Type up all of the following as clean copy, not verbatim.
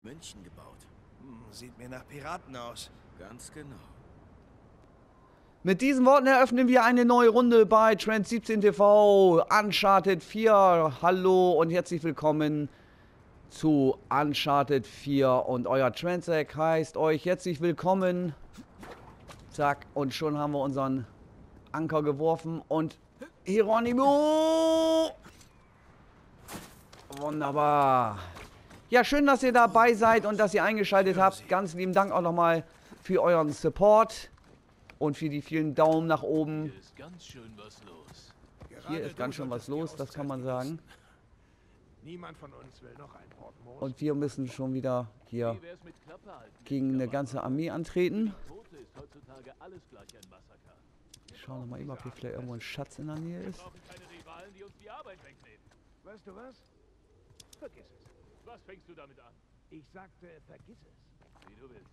München gebaut. Sieht mir nach Piraten aus. Ganz genau. Mit diesen Worten eröffnen wir eine neue Runde bei Trend 17 TV, Uncharted 4. Hallo und herzlich willkommen zu Uncharted 4 und euer Transac heißt euch herzlich willkommen. Zack, und schon haben wir unseren Anker geworfen und Hieronymo! Wunderbar. Ja, schön, dass ihr dabei seid und dass ihr eingeschaltet habt. Ganz lieben Dank auch nochmal für euren Support und für die vielen Daumen nach oben. Hier ist ganz schön was los. Hier ist ganz schön was los, das kann man sagen. Niemand von uns will noch ein Portmos. Und wir müssen schon wieder hier Wie wär's mit Klappe halten? gegen eine ganze Armee antreten. Tote ist heutzutage alles gleich ein Massaker. Ich schaue nochmal eben, ob hier vielleicht irgendwo ein Schatz in der Nähe Wir ist. brauchen keine Rivalen, die uns die Arbeit wegnehmen. Weißt du was? Vergiss es. Was fängst du damit an? Ich sagte, vergiss es. Wie du willst.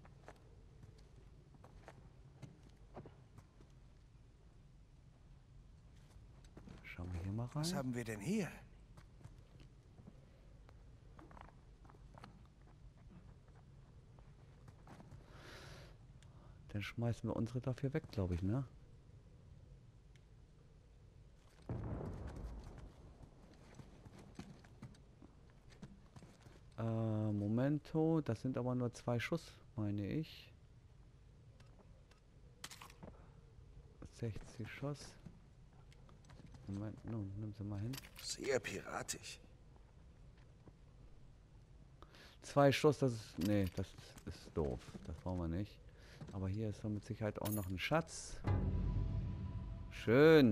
Schauen wir hier mal Was rein. haben wir denn hier? Dann schmeißen wir unsere dafür weg, glaube ich, ne? Momento, das sind aber nur 2 Schuss, meine ich. 60 Schuss. Moment, nimm sie mal hin. Sehr piratisch. 2 Schuss, das ist... Nee, das ist doof. Das brauchen wir nicht. Aber hier ist doch mit Sicherheit auch noch ein Schatz. Schön.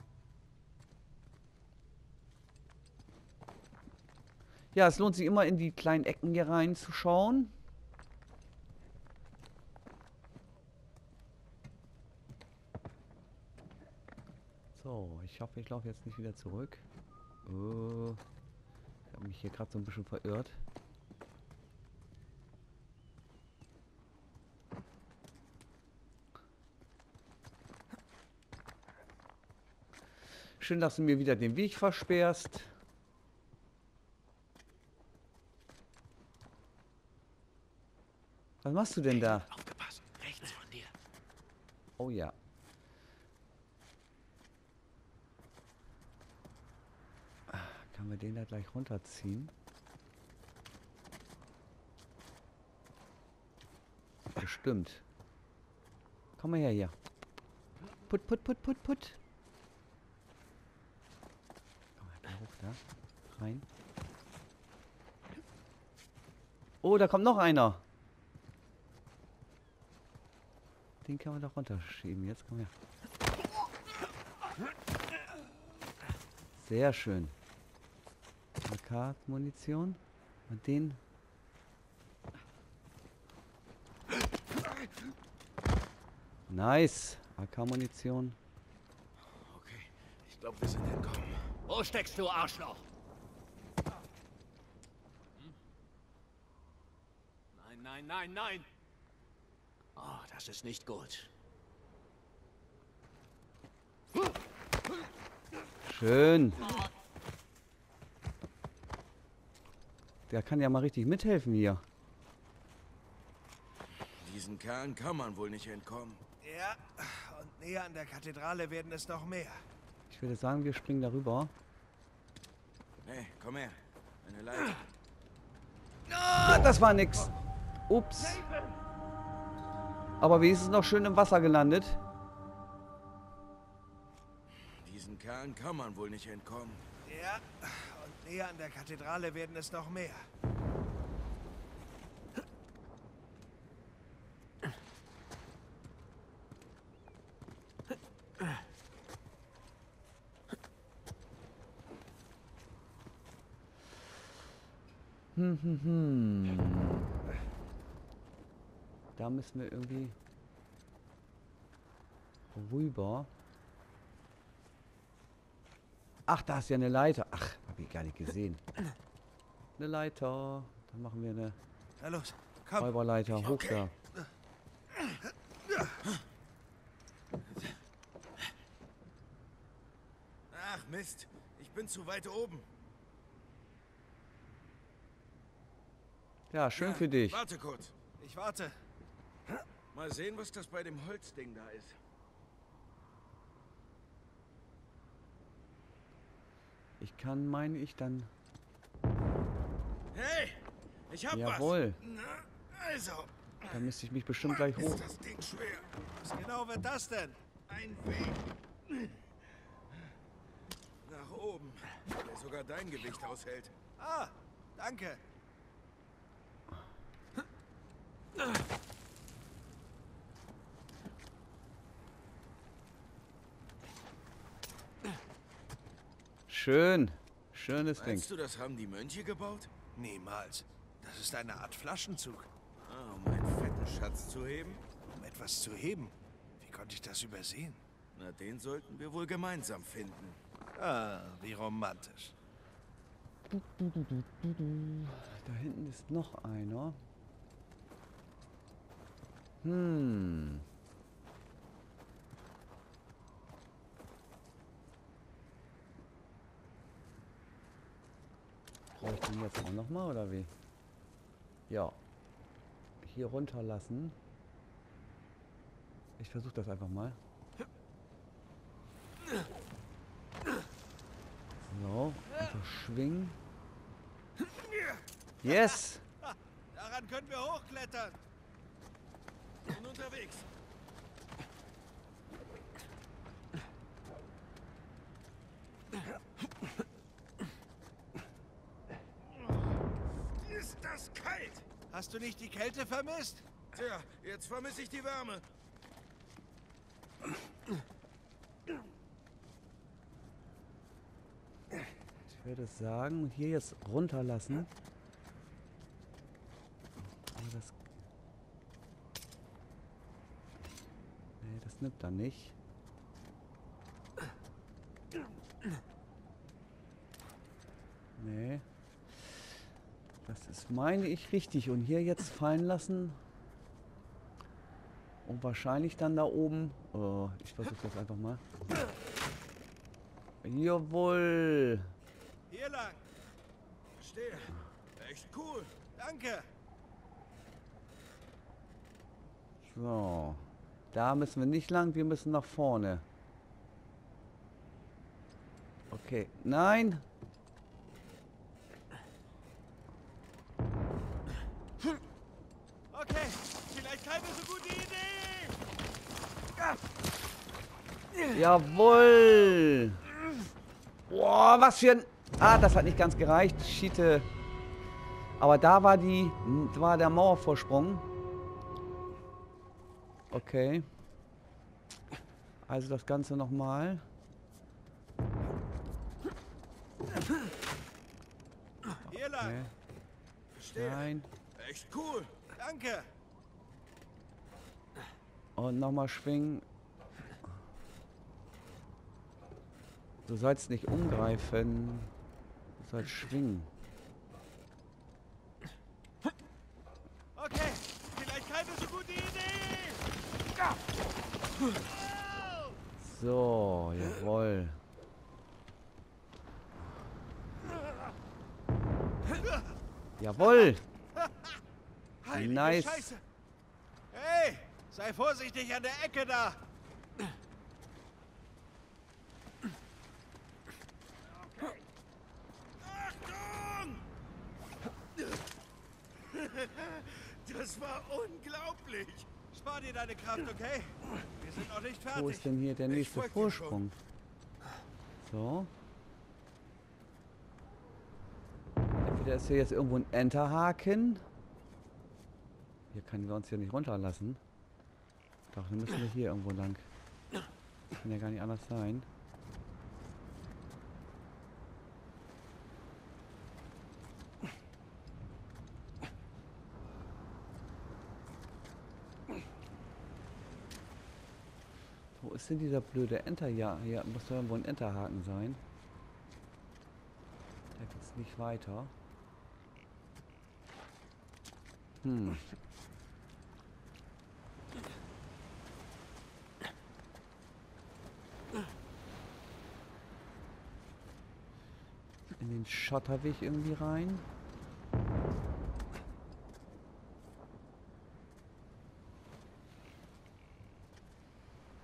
Ja, es lohnt sich immer in die kleinen Ecken hier reinzuschauen. So, ich hoffe, ich laufe jetzt nicht wieder zurück. Oh, ich habe mich hier gerade so ein bisschen verirrt. Schön, dass du mir wieder den Weg versperrst. Was machst du denn da? Aufgepasst, rechts von dir. Oh ja. Kann wir den da gleich runterziehen? Bestimmt. Komm mal her hier. Put, put, put, put, put. Komm mal, da hoch, da. Rein. Oh, da kommt noch einer. Den kann man doch runterschieben. Jetzt komm her. Sehr schön. AK-Munition. Und den. Nice. AK-Munition. Okay, ich glaube, wir sind entkommen. Wo steckst du, Arschloch? Nein, nein, nein, nein. Oh, das ist nicht gut. Schön. Der kann ja mal richtig mithelfen hier. Diesen Kerlen kann man wohl nicht entkommen. Ja, und näher an der Kathedrale werden es noch mehr. Ich würde sagen, wir springen darüber. Hey, komm her. Eine Leiter. Ah, das war nix. Ups. Aber wie ist es noch schön im Wasser gelandet? Diesen Kerlen kann man wohl nicht entkommen. Ja, und näher an der Kathedrale werden es noch mehr. Da müssen wir irgendwie rüber. Ach, da ist ja eine Leiter. Ach, habe ich gar nicht gesehen. Eine Leiter. Dann machen wir eine Na los, komm. Räuberleiter. Hoch Okay. da. Ach, Mist. Ich bin zu weit oben. Ja, schön für dich. Warte kurz. Ich warte. Mal sehen, was das bei dem Holzding da ist. Ich kann, meine ich, dann... Hey, ich hab Jawohl. was. Na, also, Da müsste ich mich bestimmt gleich hoch... ist das Ding schwer. Was genau wird das denn? Ein Weg. Nach oben, der sogar dein Gewicht aushält. Ah, danke. Schön. Schönes Ding. Meinst du, das haben die Mönche gebaut? Niemals. Das ist eine Art Flaschenzug. Ah, um einen fetten Schatz zu heben? Um etwas zu heben. Wie konnte ich das übersehen? Na, den sollten wir wohl gemeinsam finden. Ah, wie romantisch. Da hinten ist noch einer. Hm. Brauche ich den jetzt auch noch mal oder wie? Ja. Hier runterlassen. Ich versuche das einfach mal. So, einfach schwingen. Yes! Daran können wir hochklettern. Bin unterwegs. Ist das kalt? Hast du nicht die Kälte vermisst? Tja, jetzt vermisse ich die Wärme. Ich würde sagen, hier jetzt runterlassen. Aber das... Nee, das nimmt er nicht. Nee. Das ist, meine ich, richtig. Und hier jetzt fallen lassen. Und wahrscheinlich dann da oben... Oh, ich versuche das einfach mal. Jawohl. Hier lang. Verstehe. Echt cool. Danke. So. Da müssen wir nicht lang, wir müssen nach vorne. Okay. Nein! Okay, vielleicht keine so gute Idee. Jawohl! Boah, was für ein... Ah, das hat nicht ganz gereicht. Schiete. Aber da war der Mauervorsprung. Okay. Also das Ganze nochmal. Hier lang. Okay. Verstehe. Nein. Echt cool. Danke. Und nochmal schwingen. Du sollst nicht umgreifen. Du sollst schwingen. Okay, vielleicht keine so gute Idee. So, jawohl. Jawohl! Heilige Nice. Scheiße. Hey, sei vorsichtig an der Ecke da. Achtung! Das war unglaublich. Spar dir deine Kraft, okay? Wir sind noch nicht Wo fertig. ist denn hier der nächste folg dir Vorsprung? So. Entweder ist hier jetzt irgendwo ein Enterhaken. Hier können wir uns hier nicht runterlassen. Doch, dann müssen wir hier irgendwo lang. Kann ja gar nicht anders sein. Wo ist denn dieser blöde Enter? Ja, hier muss doch irgendwo ein Enterhaken sein. Da geht's nicht weiter. Hm. In den Schotterweg irgendwie rein.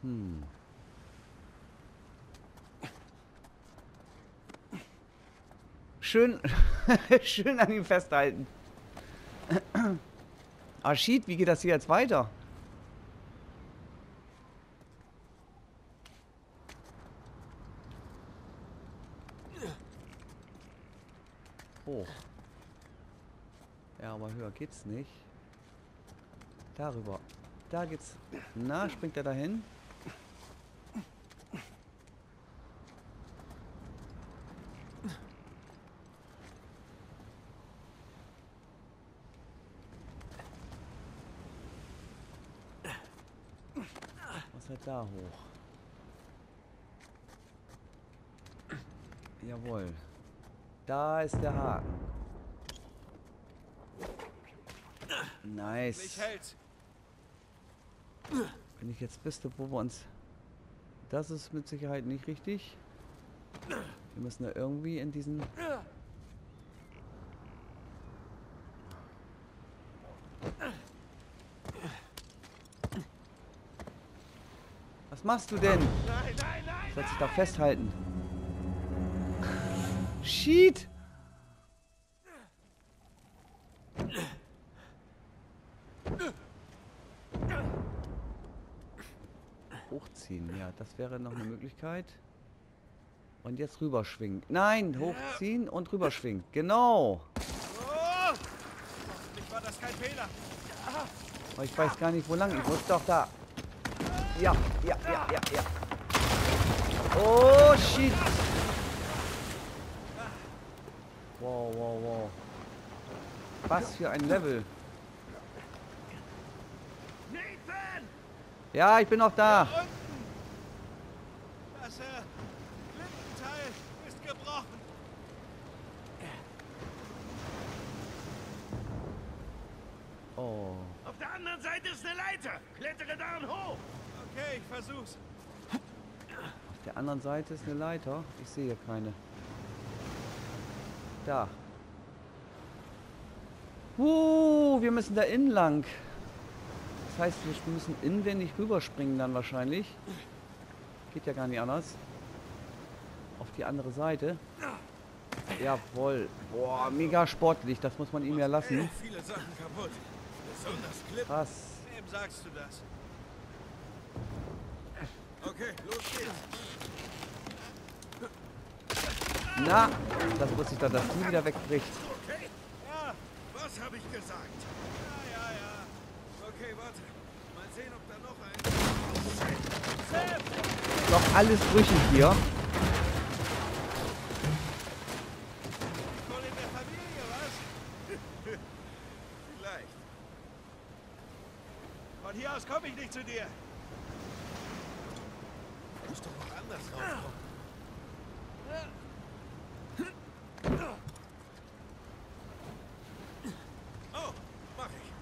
Schön, schön an ihm festhalten. Ah, shit, wie geht das hier jetzt weiter? Hoch. Ja, aber höher geht's nicht. Darüber. Da geht's. Na, springt er dahin? Was halt da hoch? Jawohl. Da ist der Haken. Nice. Mich hält's. Wenn ich jetzt wüsste, wo wir uns... Das ist mit Sicherheit nicht richtig. Wir müssen da irgendwie in diesen... Was machst du denn? Nein, nein, nein! Soll sich doch festhalten. Shit! Hochziehen, ja, das wäre noch eine Möglichkeit. Und jetzt rüberschwingen. Nein, hochziehen und rüberschwingen. Genau. Oh! Hoffentlich war das kein Fehler. Aber ich weiß gar nicht, wo lang. Ich muss doch da. Ja. Oh, shit. Wow. Was für ein Level. Nathan! Ja, ich bin noch da. Unten! Das Blindenteil ist gebrochen. Oh. Auf der anderen Seite ist eine Leiter. Klettere da und hoch. Okay, ich versuch's. Auf der anderen Seite ist eine Leiter. Ich sehe hier keine. Da. Wir müssen da innen lang. Das heißt, wir müssen inwendig rüberspringen dann wahrscheinlich. Geht ja gar nicht anders. Auf die andere Seite. Jawohl. Boah, mega sportlich. Das muss man ihm ja lassen. Viele Sachen kaputt. Besonders Klippen. Krass. Wem sagst du das? Okay, los geht's. Na, das wusste ich doch, dass die wieder wegbricht. Okay, Ja, was habe ich gesagt? ja. Okay, warte. Mal sehen, ob da noch ein... Doch alles brüchig hier. Wohl in der Familie, was? Vielleicht. Von hier aus komme ich nicht zu dir. Muss doch noch anders rauskommen. Oh, mach ich.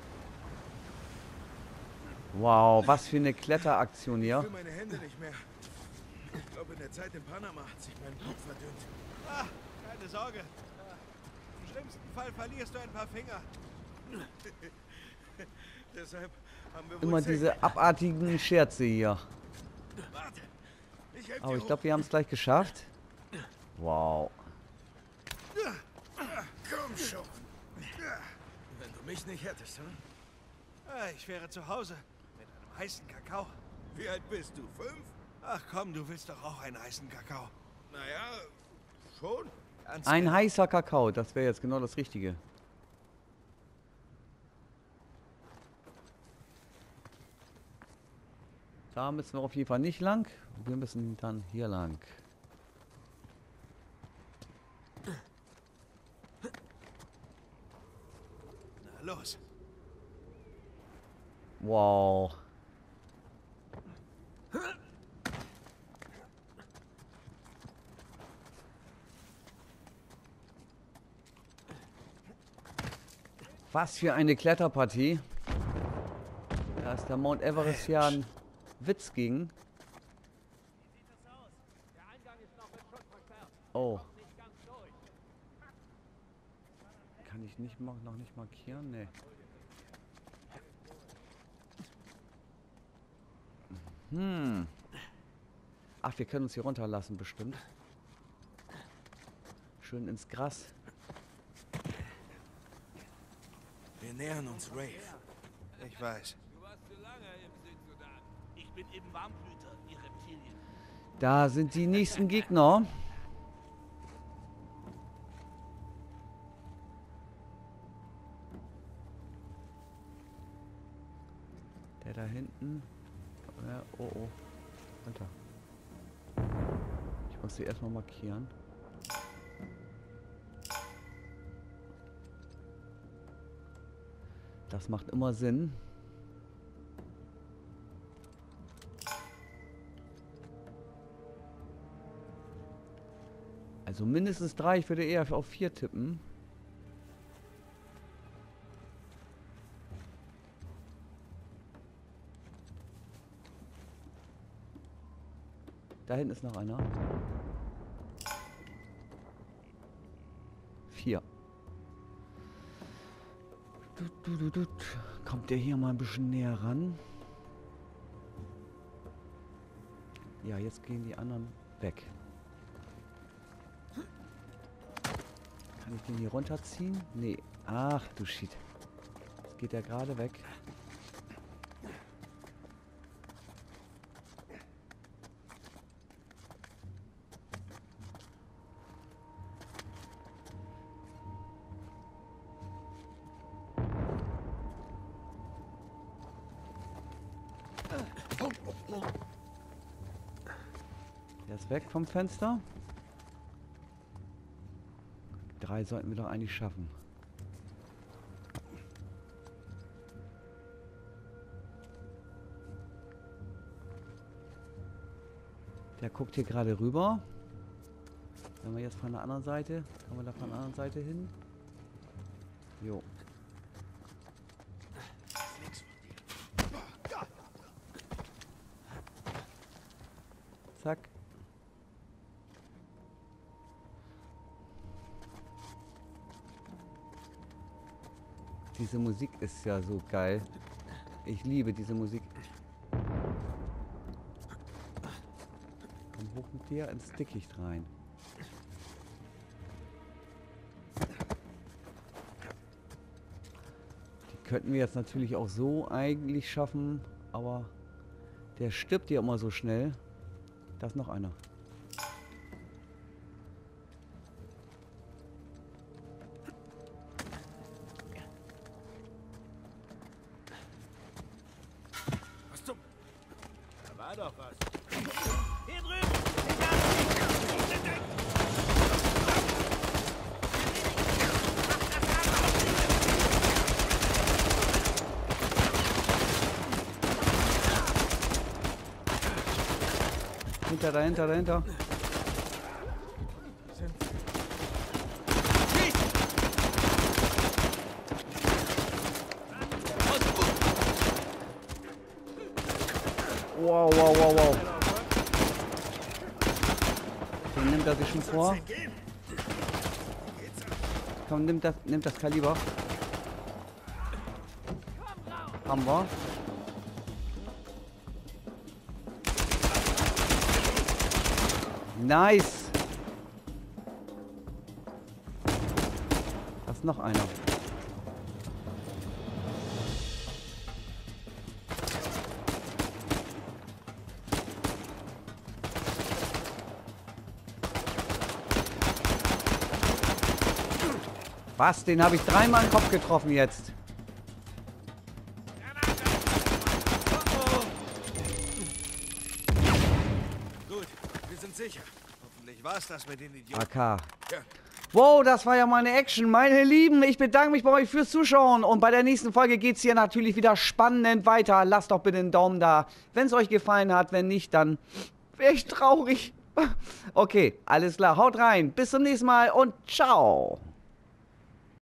Wow, was für eine Kletteraktion Ich hier. fühle meine Hände nicht mehr. Ich glaube, in der Zeit in Panama hat sich mein Blut verdünnt. Ah, keine Sorge. Im schlimmsten Fall verlierst du ein paar Finger. Deshalb haben wir wohl Immer Zähne. diese abartigen Scherze hier. Warte. Ich helfe Aber dir ich glaube, wir haben es gleich geschafft. Wow. hoch. Komm schon. Wenn du mich nicht hättest, hm? Ich wäre zu Hause mit einem heißen Kakao. Wie alt bist du? 5? Ach komm, du willst doch auch einen heißen Kakao. Naja, schon. Ganz Ein ehrlich. heißer Kakao, das wäre jetzt genau das Richtige. Da müssen wir auf jeden Fall nicht lang. Wir müssen dann hier lang. Na los. Wow. Was für eine Kletterpartie. Da ist der Mount Everest ja ein Witz gegen. Oh. Kann ich nicht noch nicht markieren? Nee. Ach, wir können uns hier runterlassen, bestimmt. Schön ins Gras. Wir nähern uns Rave. Ich weiß. Ich bin eben Warmblüter, ihr Reptilien. Da sind die nächsten Gegner. Der da hinten. Ja, oh, oh. Runter. Ich muss sie erstmal markieren. Das macht immer Sinn. Also mindestens 3, ich würde eher auf 4 tippen. Da hinten ist noch einer. 4. Kommt der hier mal ein bisschen näher ran? Ja, jetzt gehen die anderen weg. Kann ich den hier runterziehen? Nee. Ach du Shit. Jetzt geht er gerade weg. Der ist weg vom Fenster. 3 sollten wir doch eigentlich schaffen. Der guckt hier gerade rüber. Wenn wir jetzt von der anderen Seite, kommen wir da von der anderen Seite hin? Jo. Zack. Diese Musik ist ja so geil. Ich liebe diese Musik. Komm hoch mit dir ins Dickicht rein. Die könnten wir jetzt natürlich auch so eigentlich schaffen, aber der stirbt ja immer so schnell. Da ist noch einer. Was zum... Da war doch was. Hier drüben! Dahinter. Wow. Den nimmt er sich schon vor. Komm, nimmt das Kaliber. Haben wir. Nice. Da ist noch einer. Was? Den habe ich 3-mal im Kopf getroffen jetzt. Gut, wir sind sicher. Hoffentlich war's das mit den Idioten. AK. Ja. Wow, das war ja mal eine Action. Meine Lieben, ich bedanke mich bei euch fürs Zuschauen. Und bei der nächsten Folge geht es hier natürlich wieder spannend weiter. Lasst doch bitte einen Daumen da, wenn es euch gefallen hat. Wenn nicht, dann wäre ich traurig. Okay, alles klar. Haut rein. Bis zum nächsten Mal und ciao.